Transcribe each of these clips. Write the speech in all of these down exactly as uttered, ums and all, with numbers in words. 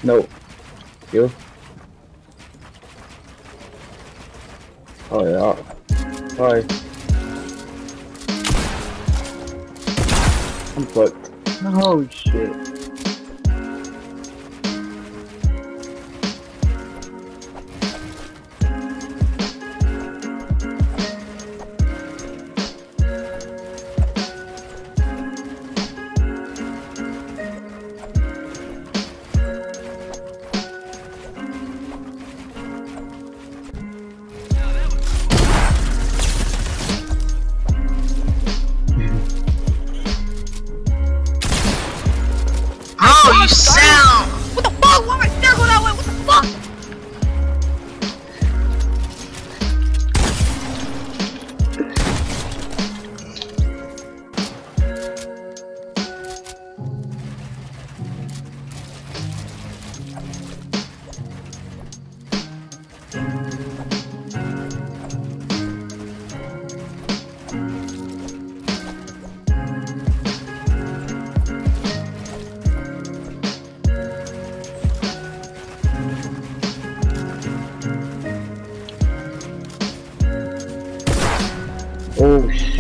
No. You? Oh yeah. Sorry. I'm fucked. Oh shit. Bro, you sound. What the fuck? Why am I still going that way? What the fuck? Oh sh!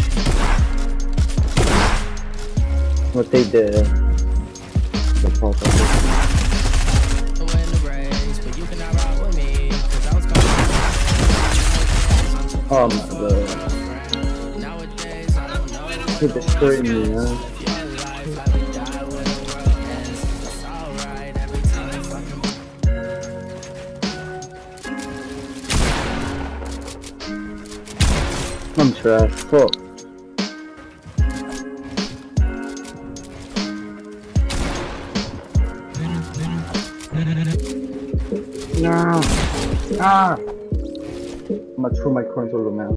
What they did? The pop up. Oh my god! He destroyed me, man. I'm trash. Fuck. Nah. Ah. I'm gonna throw my controller, man.